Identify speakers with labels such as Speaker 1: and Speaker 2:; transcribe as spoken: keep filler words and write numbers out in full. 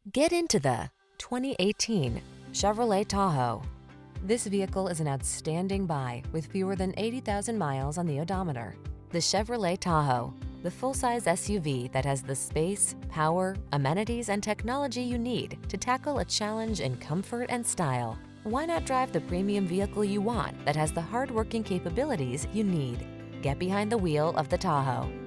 Speaker 1: Get into the twenty eighteen Chevrolet Tahoe. This vehicle is an outstanding buy with fewer than eighty thousand miles on the odometer. The Chevrolet Tahoe, the full-size S U V that has the space, power, amenities, and technology you need to tackle a challenge in comfort and style. Why not drive the premium vehicle you want that has the hard-working capabilities you need? Get behind the wheel of the Tahoe.